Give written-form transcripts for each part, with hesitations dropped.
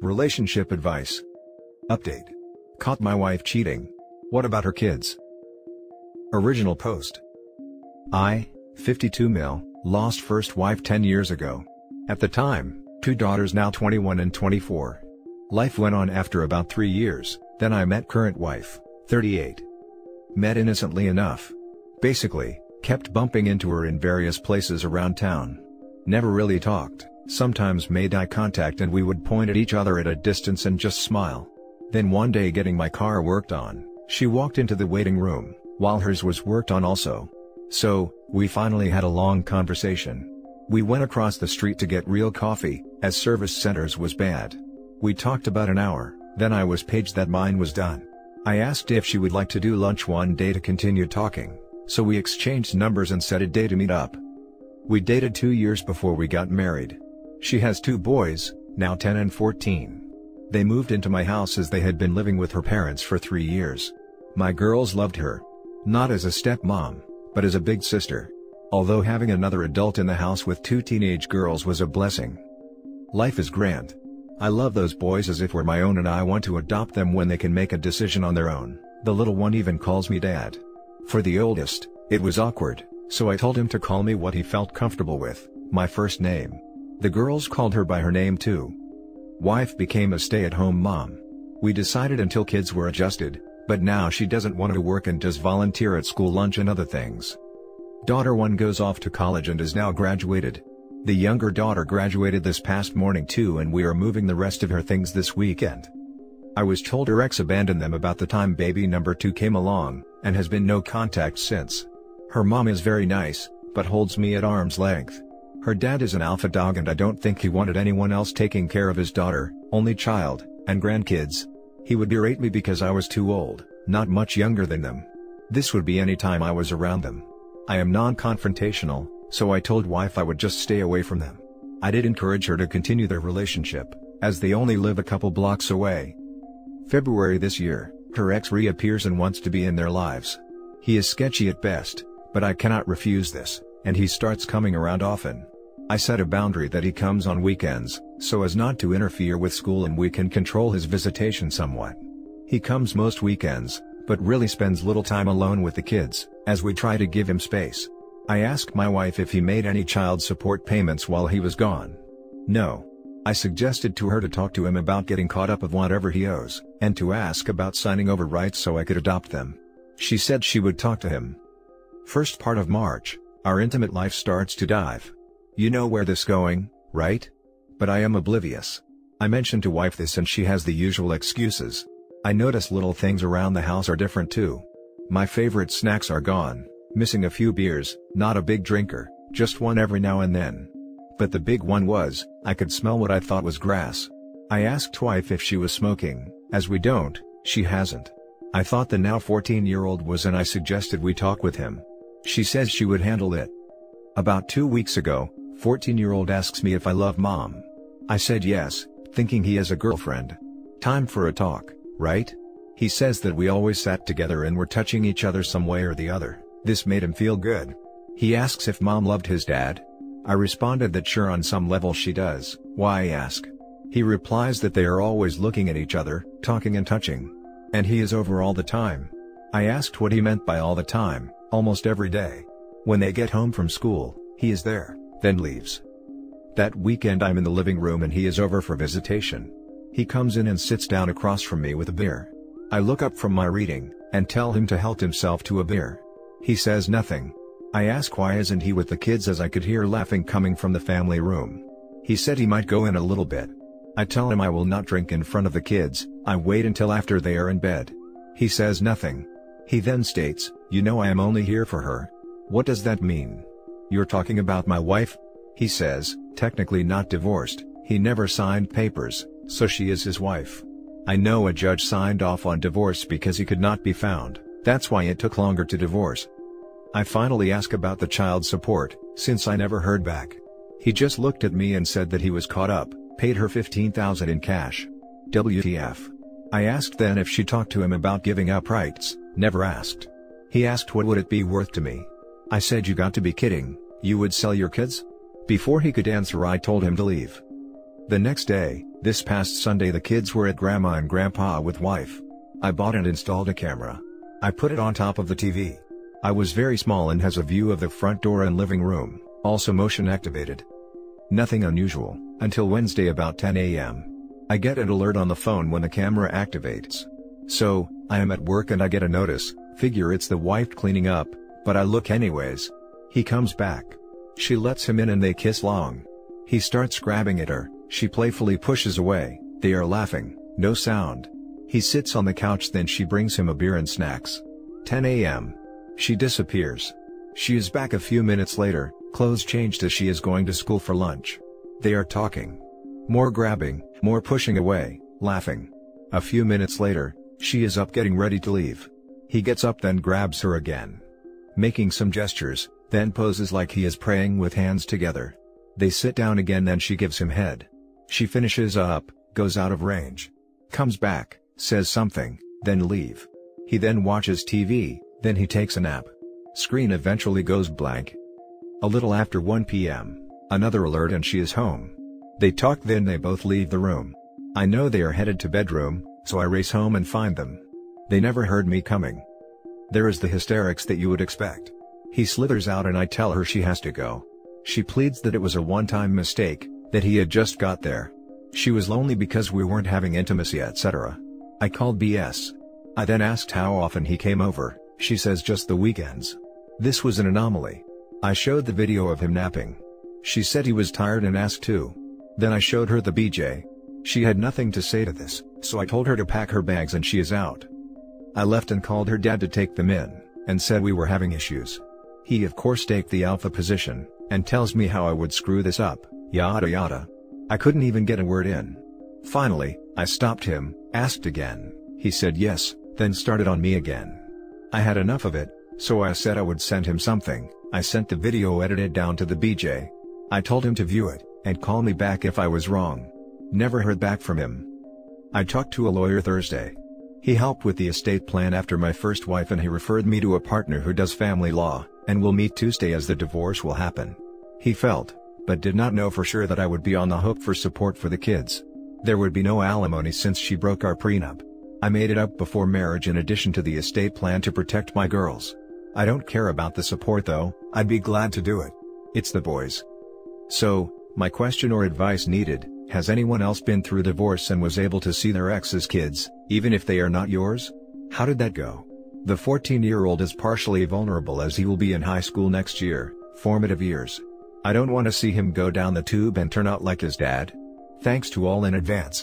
Relationship advice. Update. Caught my wife cheating. What about her kids? Original post. I, 52 mil, lost first wife 10 years ago. At the time, 2 daughters now 21 and 24. Life went on after about 3 years, then I met current wife, 38. Met innocently enough. Basically, kept bumping into her in various places around town. Never really talked, sometimes made eye contact and we would point at each other at a distance and just smile. Then one day getting my car worked on, she walked into the waiting room, while hers was worked on also. So, we finally had a long conversation. We went across the street to get real coffee, as service centers was bad. We talked about an hour, then I was paged that mine was done. I asked if she would like to do lunch one day to continue talking, so we exchanged numbers and set a day to meet up. We dated 2 years before we got married. She has 2 boys, now 10 and 14. They moved into my house as they had been living with her parents for 3 years. My girls loved her. Not as a stepmom, but as a big sister. Although having another adult in the house with 2 teenage girls was a blessing. Life is grand. I love those boys as if we're my own and I want to adopt them when they can make a decision on their own. The little one even calls me dad. For the oldest, it was awkward, so I told him to call me what he felt comfortable with, my first name. The girls called her by her name too. Wife became a stay-at-home mom. We decided until kids were adjusted, but now she doesn't want to work and does volunteer at school lunch and other things. Daughter 1 goes off to college and is now graduated. The younger daughter graduated this past morning too and we are moving the rest of her things this weekend. I was told her ex abandoned them about the time baby number 2 came along, and has been no contact since. Her mom is very nice, but holds me at arm's length. Her dad is an alpha dog and I don't think he wanted anyone else taking care of his daughter, only child, and grandkids. He would berate me because I was too old, not much younger than them. This would be any time I was around them. I am non-confrontational, so I told wife I would just stay away from them. I did encourage her to continue their relationship, as they only live a couple blocks away. February this year, her ex reappears and wants to be in their lives. He is sketchy at best, but I cannot refuse this, and he starts coming around often. I set a boundary that he comes on weekends, so as not to interfere with school and we can control his visitation somewhat. He comes most weekends, but really spends little time alone with the kids, as we try to give him space. I asked my wife if he made any child support payments while he was gone. No. I suggested to her to talk to him about getting caught up of whatever he owes, and to ask about signing over rights so I could adopt them. She said she would talk to him. First part of March, our intimate life starts to dive. You know where this going, right? But I am oblivious. I mentioned to wife this and she has the usual excuses. I notice little things around the house are different too. My favorite snacks are gone. Missing a few beers, not a big drinker, just one every now and then. But the big one was, I could smell what I thought was grass. I asked wife if she was smoking, as we don't, she hasn't. I thought the now 14-year-old was and I suggested we talk with him. She says she would handle it. About 2 weeks ago, 14-year-old asks me if I love mom. I said yes, thinking he has a girlfriend. Time for a talk, right? He says that we always sat together and were touching each other some way or the other. This made him feel good. He asks if mom loved his dad. I responded that sure on some level she does, why ask? He replies that they are always looking at each other, talking and touching. And he is over all the time. I asked what he meant by all the time, almost every day. When they get home from school, he is there, then leaves. That weekend I'm in the living room and he is over for visitation. He comes in and sits down across from me with a beer. I look up from my reading, and tell him to help himself to a beer. He says nothing. I ask why isn't he with the kids as I could hear laughing coming from the family room. He said he might go in a little bit. I tell him I will not drink in front of the kids, I wait until after they are in bed. He says nothing. He then states, you know I am only here for her. What does that mean? You're talking about my wife? He says, technically not divorced, he never signed papers, so she is his wife. I know a judge signed off on divorce because he could not be found. That's why it took longer to divorce. I finally asked about the child support, since I never heard back. He just looked at me and said that he was caught up, paid her $15,000 in cash. WTF. I asked then if she talked to him about giving up rights, never asked. He asked what would it be worth to me. I said you got to be kidding, you would sell your kids? Before he could answer I told him to leave. The next day, this past Sunday, the kids were at Grandma and Grandpa with wife. I bought and installed a camera. I put it on top of the TV. I was very small and has a view of the front door and living room, also motion activated. Nothing unusual, until Wednesday about 10 a.m. I get an alert on the phone when the camera activates. So, I am at work and I get a notice, figure it's the wife cleaning up, but I look anyways. He comes back. She lets him in and they kiss long. He starts grabbing at her, she playfully pushes away, they are laughing, no sound. He sits on the couch, then she brings him a beer and snacks. 10 a.m. She disappears. She is back a few minutes later, clothes changed as she is going to school for lunch. They are talking. More grabbing, more pushing away, laughing. A few minutes later, she is up getting ready to leave. He gets up then grabs her again. Making some gestures, then poses like he is praying with hands together. They sit down again, then she gives him head. She finishes up, goes out of range. Comes back, says something, then leave. He then watches TV, then he takes a nap. Screen eventually goes blank. A little after 1 p.m., another alert and she is home. They talk, then they both leave the room. I know they are headed to bedroom, so I race home and find them. They never heard me coming. There is the hysterics that you would expect. He slithers out and I tell her she has to go. She pleads that it was a one-time mistake, that he had just got there. She was lonely because we weren't having intimacy, etc. I called BS. I then asked how often he came over, she says just the weekends. This was an anomaly. I showed the video of him napping. She said he was tired and asked too. Then I showed her the BJ. She had nothing to say to this, so I told her to pack her bags and she is out. I left and called her dad to take them in, and said we were having issues. He of course takes the alpha position, and tells me how I would screw this up, yada yada. I couldn't even get a word in. Finally, I stopped him, asked again, he said yes, then started on me again. I had enough of it, so I said I would send him something. I sent the video edited down to the BJ. I told him to view it, and call me back if I was wrong. Never heard back from him. I talked to a lawyer Thursday. He helped with the estate plan after my first wife and he referred me to a partner who does family law, and we'll meet Tuesday as the divorce will happen. He felt, but did not know for sure, that I would be on the hook for support for the kids. There would be no alimony since she broke our prenup. I made it up before marriage in addition to the estate plan to protect my girls. I don't care about the support though, I'd be glad to do it. It's the boys. So, my question or advice needed, has anyone else been through divorce and was able to see their ex's kids, even if they are not yours? How did that go? The 14-year-old is partially vulnerable as he will be in high school next year, formative years. I don't want to see him go down the tube and turn out like his dad. Thanks to all in advance.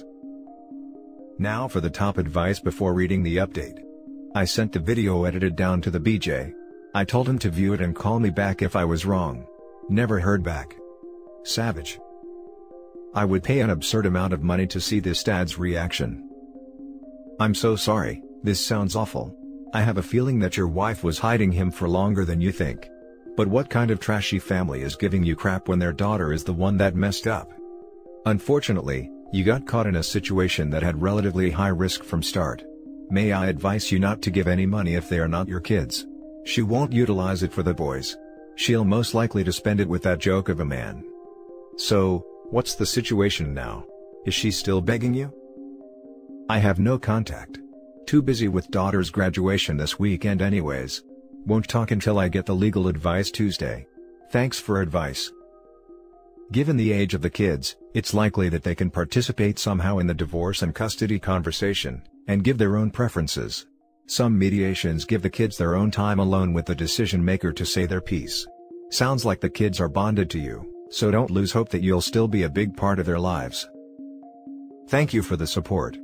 Now for the top advice before reading the update. I sent the video edited down to the BJ. I told him to view it and call me back if I was wrong. Never heard back. Savage. I would pay an absurd amount of money to see this dad's reaction. I'm so sorry, this sounds awful. I have a feeling that your wife was hiding him for longer than you think. But what kind of trashy family is giving you crap when their daughter is the one that messed up? Unfortunately, you got caught in a situation that had relatively high risk from start. May I advise you not to give any money if they are not your kids. She won't utilize it for the boys. She'll most likely to spend it with that joke of a man. So, what's the situation now? Is she still begging you? I have no contact. Too busy with daughter's graduation this weekend anyways. Won't talk until I get the legal advice Tuesday. Thanks for advice. Given the age of the kids, it's likely that they can participate somehow in the divorce and custody conversation, and give their own preferences. Some mediations give the kids their own time alone with the decision maker to say their piece. Sounds like the kids are bonded to you, so don't lose hope that you'll still be a big part of their lives. Thank you for the support.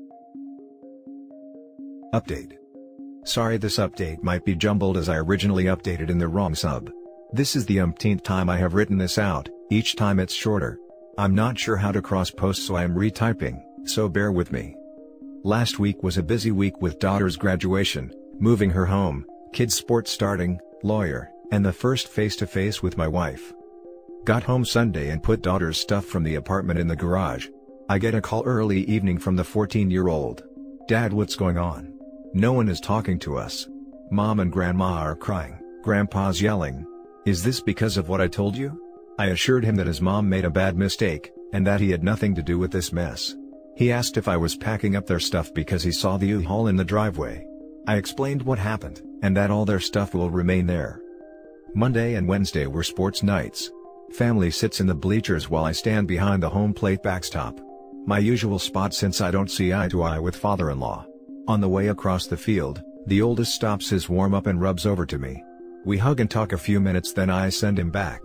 Update. Sorry, this update might be jumbled as I originally updated in the wrong sub. This is the umpteenth time I have written this out, each time it's shorter. I'm not sure how to cross-post, so I am retyping, so bear with me. Last week was a busy week with daughter's graduation, moving her home, kids' sports starting, lawyer, and the first face-to-face with my wife. Got home Sunday and put daughter's stuff from the apartment in the garage. I get a call early evening from the 14-year-old. Dad, what's going on? No one is talking to us. Mom and Grandma are crying, Grandpa's yelling. Is this because of what I told you? I assured him that his mom made a bad mistake, and that he had nothing to do with this mess. He asked if I was packing up their stuff because he saw the U-Haul in the driveway. I explained what happened, and that all their stuff will remain there. Monday and Wednesday were sports nights. Family sits in the bleachers while I stand behind the home plate backstop. My usual spot since I don't see eye to eye with father-in-law. On the way across the field, the oldest stops his warm-up and rubs over to me. We hug and talk a few minutes, then I send him back.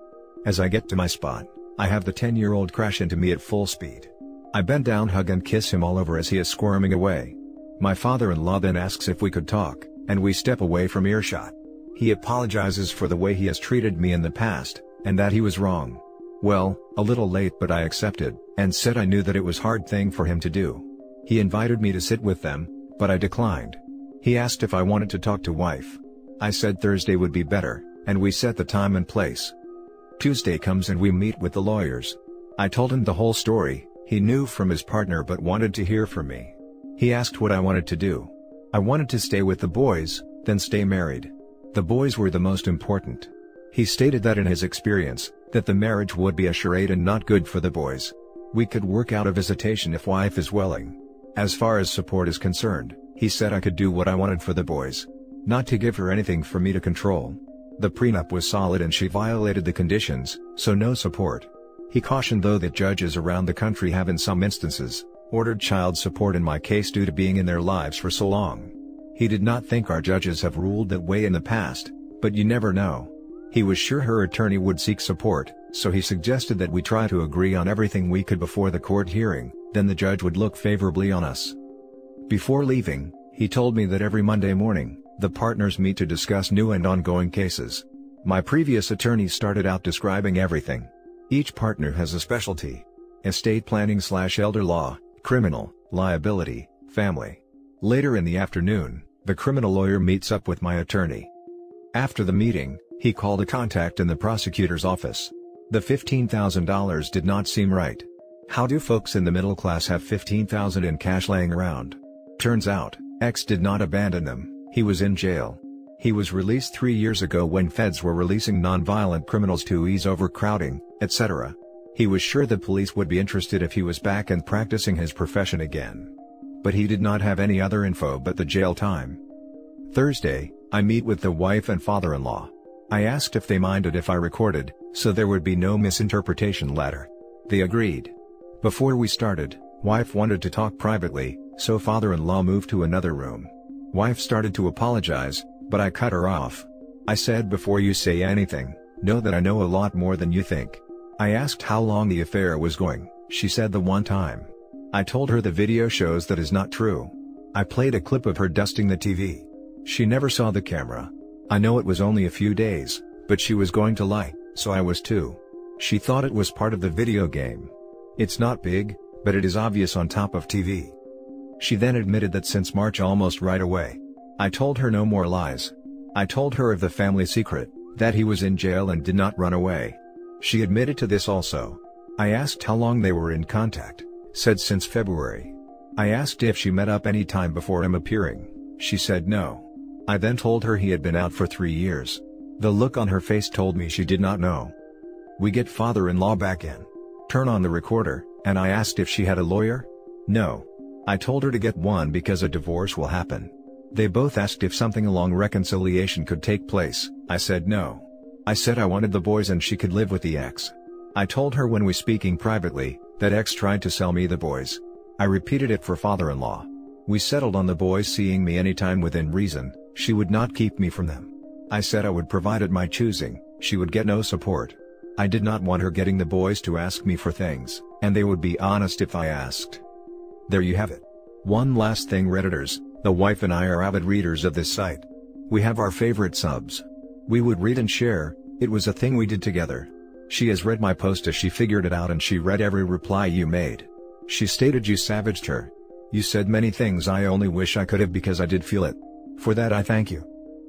As I get to my spot, I have the 10-year-old crash into me at full speed. I bend down, hug and kiss him all over as he is squirming away. My father-in-law then asks if we could talk, and we step away from earshot. He apologizes for the way he has treated me in the past, and that he was wrong. Well, a little late, but I accepted, and said I knew that it was a hard thing for him to do. He invited me to sit with them, but I declined. He asked if I wanted to talk to wife. I said Thursday would be better, and we set the time and place. Tuesday comes and we meet with the lawyers. I told him the whole story. He knew from his partner but wanted to hear from me. He asked what I wanted to do. I wanted to stay with the boys, then stay married. The boys were the most important. He stated that in his experience, that the marriage would be a charade and not good for the boys. We could work out a visitation if wife is willing. As far as support is concerned, he said I could do what I wanted for the boys. Not to give her anything for me to control. The prenup was solid and she violated the conditions, so no support. He cautioned though that judges around the country have in some instances, ordered child support in my case due to being in their lives for so long. He did not think our judges have ruled that way in the past, but you never know. He was sure her attorney would seek support, so he suggested that we try to agree on everything we could before the court hearing, then the judge would look favorably on us. Before leaving, he told me that every Monday morning, the partners meet to discuss new and ongoing cases. My previous attorney started out describing everything. Each partner has a specialty. Estate planning/elder law, criminal, liability, family. Later in the afternoon, the criminal lawyer meets up with my attorney. After the meeting, he called a contact in the prosecutor's office. The $15,000 did not seem right. How do folks in the middle class have $15,000 in cash laying around? Turns out, X did not abandon them. He was in jail. He was released 3 years ago when feds were releasing non-violent criminals to ease overcrowding, etc. He was sure the police would be interested if he was back and practicing his profession again. But he did not have any other info but the jail time. Thursday, I meet with the wife and father-in-law. I asked if they minded if I recorded, so there would be no misinterpretation later. They agreed. Before we started, wife wanted to talk privately, so father-in-law moved to another room. Wife started to apologize, but I cut her off. I said, before you say anything, know that I know a lot more than you think. I asked how long the affair was going. She said the one time. I told her the video shows that is not true. I played a clip of her dusting the TV. She never saw the camera. I know it was only a few days, but she was going to lie, so I was too. She thought it was part of the video game. It's not big, but it is obvious on top of TV. She then admitted that since March almost right away. I told her no more lies. I told her of the family secret, that he was in jail and did not run away. She admitted to this also. I asked how long they were in contact, said since February. I asked if she met up any time before him appearing. She said no. I then told her he had been out for 3 years. The look on her face told me she did not know. We get father-in-law back in. Turn on the recorder, and I asked if she had a lawyer? No. I told her to get one because a divorce will happen. They both asked if something along reconciliation could take place. I said no. I said I wanted the boys and she could live with the ex. I told her when we speaking privately, that ex tried to sell me the boys. I repeated it for father-in-law. We settled on the boys seeing me anytime within reason. She would not keep me from them. I said I would provide at my choosing. She would get no support. I did not want her getting the boys to ask me for things, and they would be honest if I asked. There you have it. One last thing, Redditors, the wife and I are avid readers of this site. We have our favorite subs. We would read and share, it was a thing we did together. She has read my post as she figured it out and she read every reply you made. She stated you savaged her. You said many things I only wish I could have because I did feel it. For that I thank you.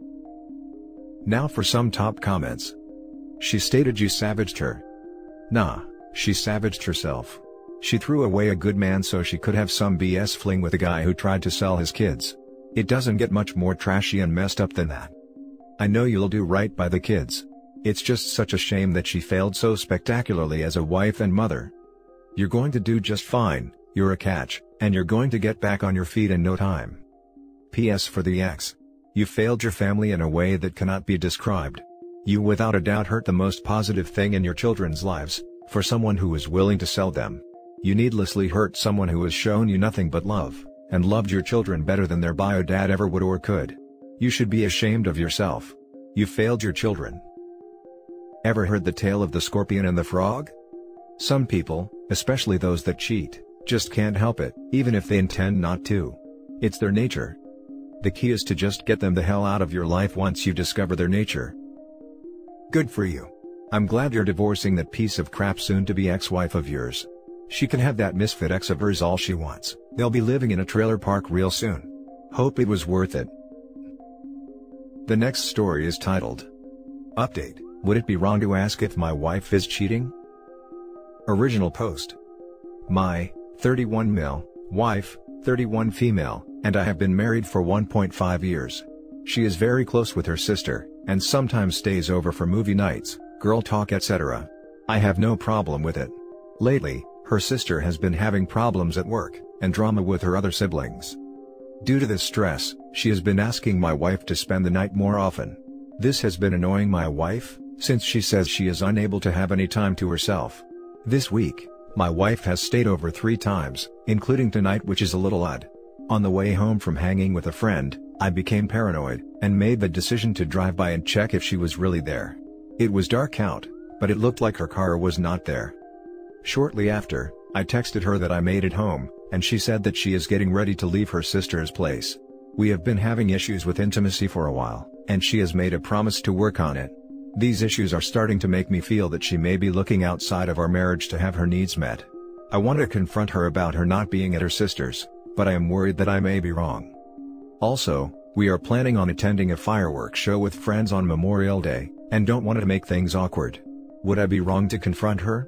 Now for some top comments. She stated you savaged her. Nah, she savaged herself. She threw away a good man so she could have some BS fling with a guy who tried to sell his kids. It doesn't get much more trashy and messed up than that. I know you'll do right by the kids. It's just such a shame that she failed so spectacularly as a wife and mother. You're going to do just fine, you're a catch, and you're going to get back on your feet in no time. P.S. for the ex. You failed your family in a way that cannot be described. You without a doubt hurt the most positive thing in your children's lives, for someone who was willing to sell them. You needlessly hurt someone who has shown you nothing but love, and loved your children better than their bio dad ever would or could. You should be ashamed of yourself. You failed your children. Ever heard the tale of the scorpion and the frog? Some people, especially those that cheat, just can't help it, even if they intend not to. It's their nature. The key is to just get them the hell out of your life once you discover their nature. Good for you. I'm glad you're divorcing that piece of crap soon-to-be ex-wife of yours. She can have that misfit ex of hers all she wants. They'll be living in a trailer park real soon. Hope it was worth it. The next story is titled, Update: Would it be wrong to ask if my wife is cheating? Original post. My 31 male wife, 31 female, and I have been married for 1.5 years. She is very close with her sister, and sometimes stays over for movie nights, girl talk etc. I have no problem with it. Lately, her sister has been having problems at work, and drama with her other siblings. Due to this stress, she has been asking my wife to spend the night more often. This has been annoying my wife, since she says she is unable to have any time to herself. This week, my wife has stayed over 3 times, including tonight, which is a little odd. On the way home from hanging with a friend, I became paranoid, and made the decision to drive by and check if she was really there. It was dark out, but it looked like her car was not there. Shortly after, I texted her that I made it home, and she said that she is getting ready to leave her sister's place. We have been having issues with intimacy for a while, and she has made a promise to work on it. These issues are starting to make me feel that she may be looking outside of our marriage to have her needs met. I want to confront her about her not being at her sister's, but I am worried that I may be wrong. Also, we are planning on attending a fireworks show with friends on Memorial Day, and don't want to make things awkward. Would I be wrong to confront her?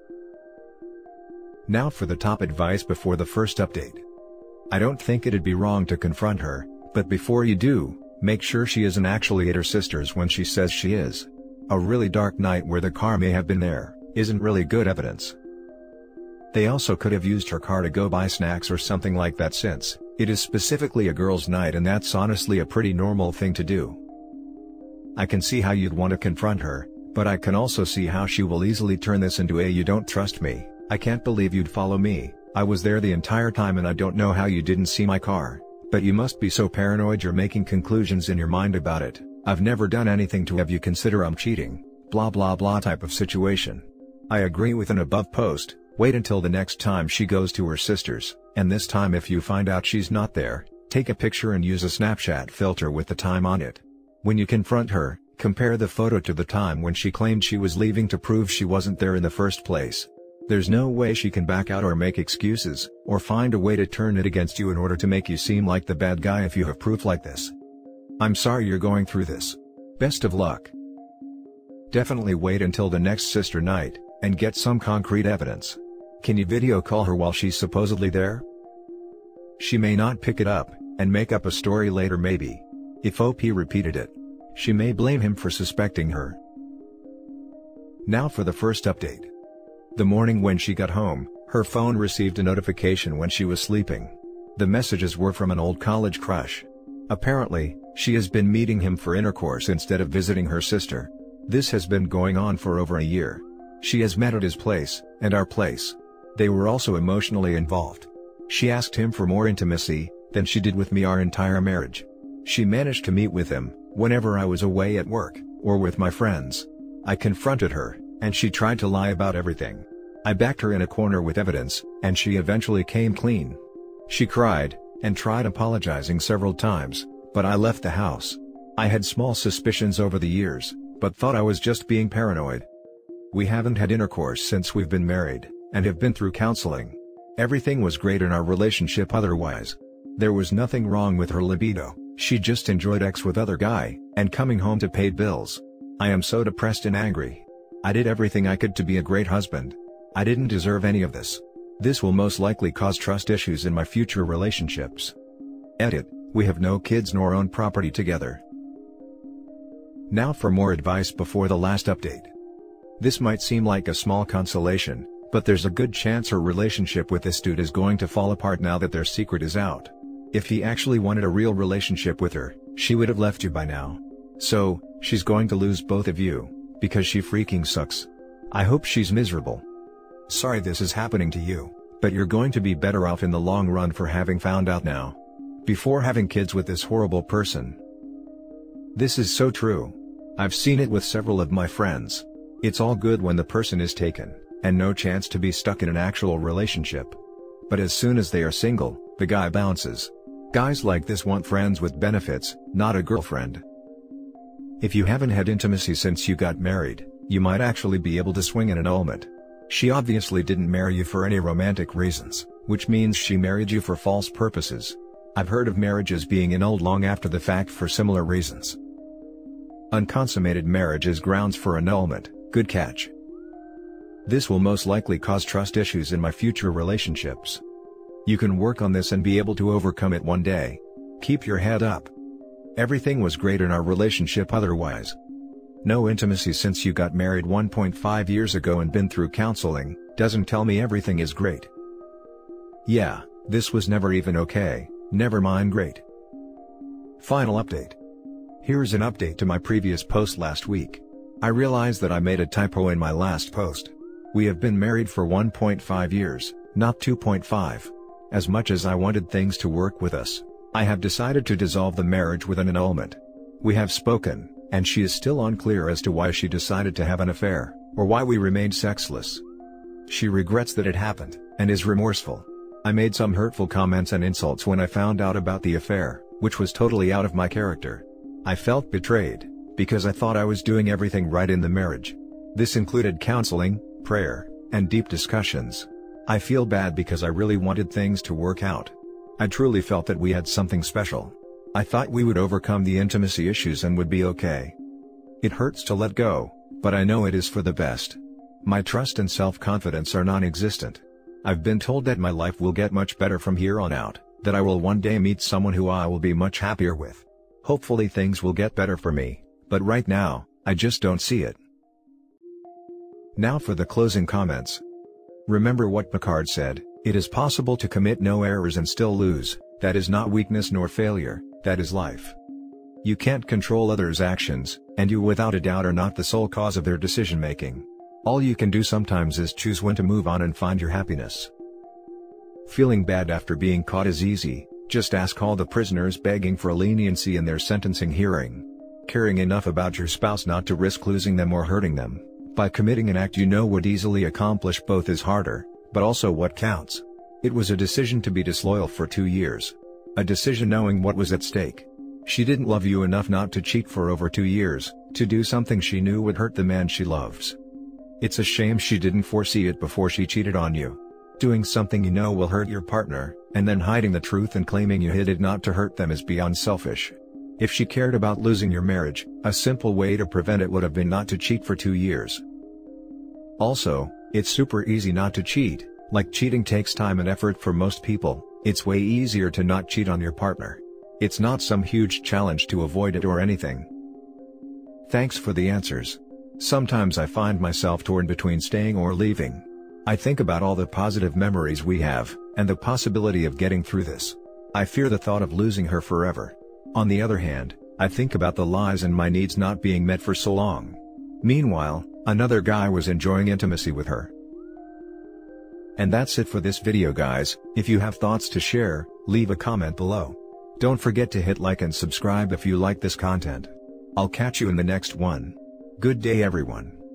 Now for the top advice before the first update. I don't think it'd be wrong to confront her, but before you do, make sure she isn't actually at her sister's when she says she is. A really dark night where the car may have been there, isn't really good evidence. They also could have used her car to go buy snacks or something like that, since it is specifically a girls' night and that's honestly a pretty normal thing to do. I can see how you'd want to confront her, but I can also see how she will easily turn this into a "you don't trust me, I can't believe you'd follow me, I was there the entire time and I don't know how you didn't see my car, but you must be so paranoid you're making conclusions in your mind about it, I've never done anything to have you consider I'm cheating, blah blah blah" type of situation. I agree with an above post. Wait until the next time she goes to her sister's, and this time if you find out she's not there, take a picture and use a Snapchat filter with the time on it. When you confront her, compare the photo to the time when she claimed she was leaving to prove she wasn't there in the first place. There's no way she can back out or make excuses, or find a way to turn it against you in order to make you seem like the bad guy if you have proof like this. I'm sorry you're going through this. Best of luck. Definitely wait until the next sister night, and get some concrete evidence. Can you video call her while she's supposedly there? She may not pick it up, and make up a story later maybe. If OP repeated it, she may blame him for suspecting her. Now for the first update. The morning when she got home, her phone received a notification when she was sleeping. The messages were from an old college crush. Apparently, she has been meeting him for intercourse instead of visiting her sister. This has been going on for over a year. She has met at his place, and our place. They were also emotionally involved. She asked him for more intimacy than she did with me our entire marriage. She managed to meet with him whenever I was away at work, or with my friends. I confronted her, and she tried to lie about everything. I backed her in a corner with evidence, and she eventually came clean. She cried, and tried apologizing several times, but I left the house. I had small suspicions over the years, but thought I was just being paranoid. We haven't had intercourse since we've been married, and have been through counseling. Everything was great in our relationship otherwise. There was nothing wrong with her libido, she just enjoyed sex with other guy, and coming home to pay bills. I am so depressed and angry. I did everything I could to be a great husband. I didn't deserve any of this. This will most likely cause trust issues in my future relationships. Edit: we have no kids nor own property together. Now for more advice before the last update. This might seem like a small consolation, but there's a good chance her relationship with this dude is going to fall apart now that their secret is out. If he actually wanted a real relationship with her, she would have left you by now. So, she's going to lose both of you, because she freaking sucks. I hope she's miserable. Sorry this is happening to you, but you're going to be better off in the long run for having found out now. Before having kids with this horrible person. This is so true. I've seen it with several of my friends. It's all good when the person is taken, and no chance to be stuck in an actual relationship. But as soon as they are single, the guy bounces. Guys like this want friends with benefits, not a girlfriend. If you haven't had intimacy since you got married, you might actually be able to swing an annulment. She obviously didn't marry you for any romantic reasons, which means she married you for false purposes. I've heard of marriages being annulled long after the fact for similar reasons. Unconsummated marriage is grounds for annulment. Good catch. This will most likely cause trust issues in my future relationships. You can work on this and be able to overcome it one day. Keep your head up. Everything was great in our relationship otherwise. No intimacy since you got married 1.5 years ago and been through counseling, doesn't tell me everything is great. Yeah, this was never even okay, never mind great. Final update. Here's an update to my previous post last week. I realized that I made a typo in my last post. We have been married for 1.5 years, not 2.5. As much as I wanted things to work with us, I have decided to dissolve the marriage with an annulment. We have spoken, and she is still unclear as to why she decided to have an affair, or why we remained sexless. She regrets that it happened, and is remorseful. I made some hurtful comments and insults when I found out about the affair, which was totally out of my character. I felt betrayed, because I thought I was doing everything right in the marriage. This included counseling, prayer, and deep discussions. I feel bad because I really wanted things to work out. I truly felt that we had something special. I thought we would overcome the intimacy issues and would be okay. It hurts to let go, but I know it is for the best. My trust and self-confidence are non-existent. I've been told that my life will get much better from here on out, that I will one day meet someone who I will be much happier with. Hopefully things will get better for me, but right now, I just don't see it. Now for the closing comments. Remember what Picard said, it is possible to commit no errors and still lose, that is not weakness nor failure, that is life. You can't control others' actions, and you without a doubt are not the sole cause of their decision-making. All you can do sometimes is choose when to move on and find your happiness. Feeling bad after being caught is easy, just ask all the prisoners begging for leniency in their sentencing hearing. Caring enough about your spouse not to risk losing them or hurting them by committing an act you know would easily accomplish both is harder, but also what counts. It was a decision to be disloyal for 2 years. A decision knowing what was at stake. She didn't love you enough not to cheat for over 2 years, to do something she knew would hurt the man she loves. It's a shame she didn't foresee it before she cheated on you. Doing something you know will hurt your partner, and then hiding the truth and claiming you hid it not to hurt them is beyond selfish. If she cared about losing your marriage, a simple way to prevent it would have been not to cheat for 2 years. Also, it's super easy not to cheat, like cheating takes time and effort for most people, it's way easier to not cheat on your partner. It's not some huge challenge to avoid it or anything. Thanks for the answers. Sometimes I find myself torn between staying or leaving. I think about all the positive memories we have, and the possibility of getting through this. I fear the thought of losing her forever. On the other hand, I think about the lies and my needs not being met for so long. Meanwhile, another guy was enjoying intimacy with her. And that's it for this video guys. If you have thoughts to share, leave a comment below. Don't forget to hit like and subscribe if you like this content. I'll catch you in the next one. Good day everyone.